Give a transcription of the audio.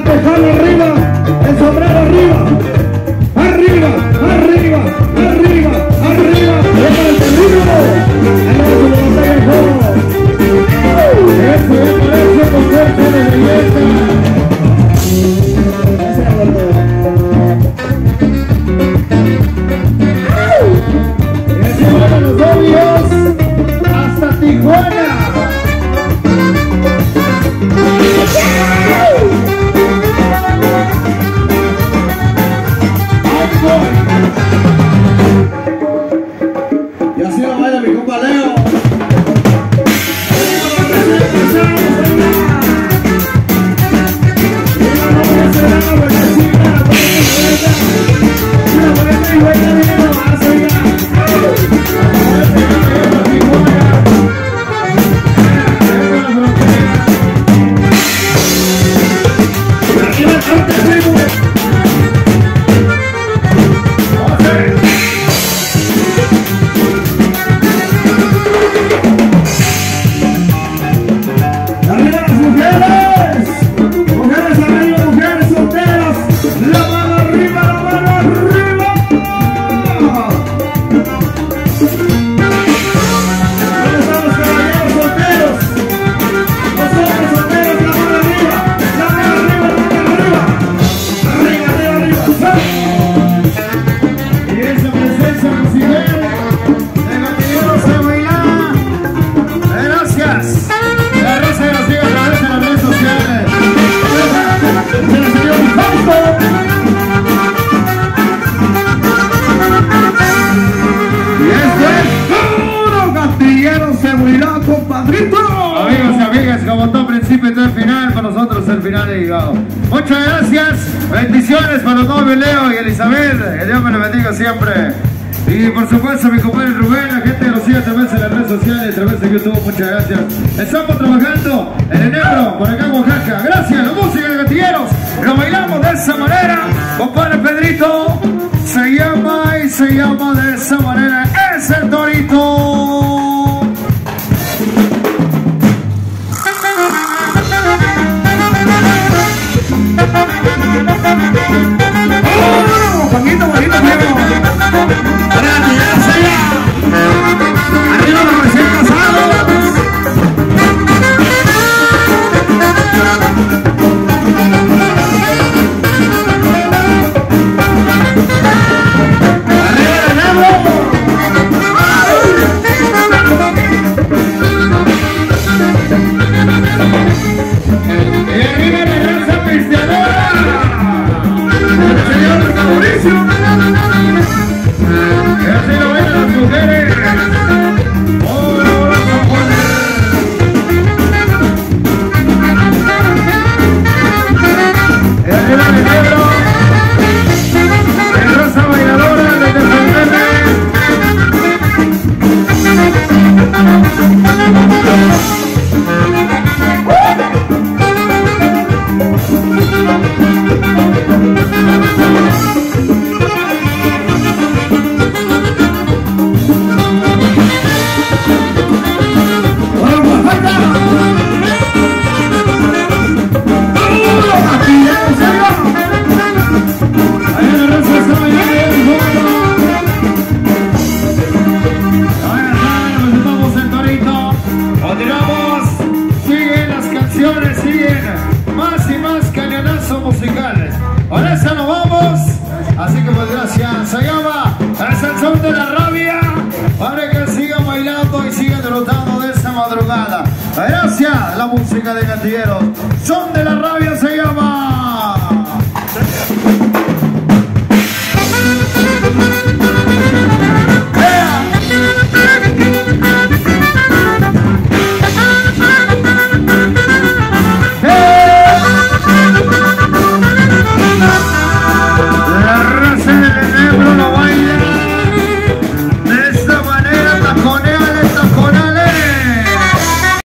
tejana arriba, el sombrero arriba, arriba, arriba, arriba, arriba, ¡epa el peligro! ¡Eso lo está mejor! ¡Eso es por eso con cuerpo de belleza! Y así van los novios hasta Tijuana. Y así lo baila mi compa Leo. Amigos y amigas, como todo principio y todo final, para nosotros el final ha llegado. Muchas gracias, bendiciones para los novios Leo y Elizabeth, que Dios me los bendiga siempre. Y por supuesto mi compadre Rubén, la gente que nos sigue también en las redes sociales, a través de YouTube, muchas gracias. Estamos trabajando en enero por acá en Oaxaca. Gracias, la música de gatilleros, lo bailamos de esa manera. Compadre Pedrito, se llama y se llama de esa manera, es el Torito. Paquito, bonito, amigo. Para tirarse ya. Arriba los recién casados. Arriba de nuevo. Y arriba de raza cristianora. Señor Mauricio. Y así lo ven las mujeres. Y arriba de negro. El rosa bailadora de Defenderme. Musicales. Ahora ya nos vamos, así que pues gracias. Se llama Es el Son de la Rabia, para que sigan bailando y sigan disfrutando de esta madrugada. Gracias, la música de gatilleros. Son de la Rabia se llama.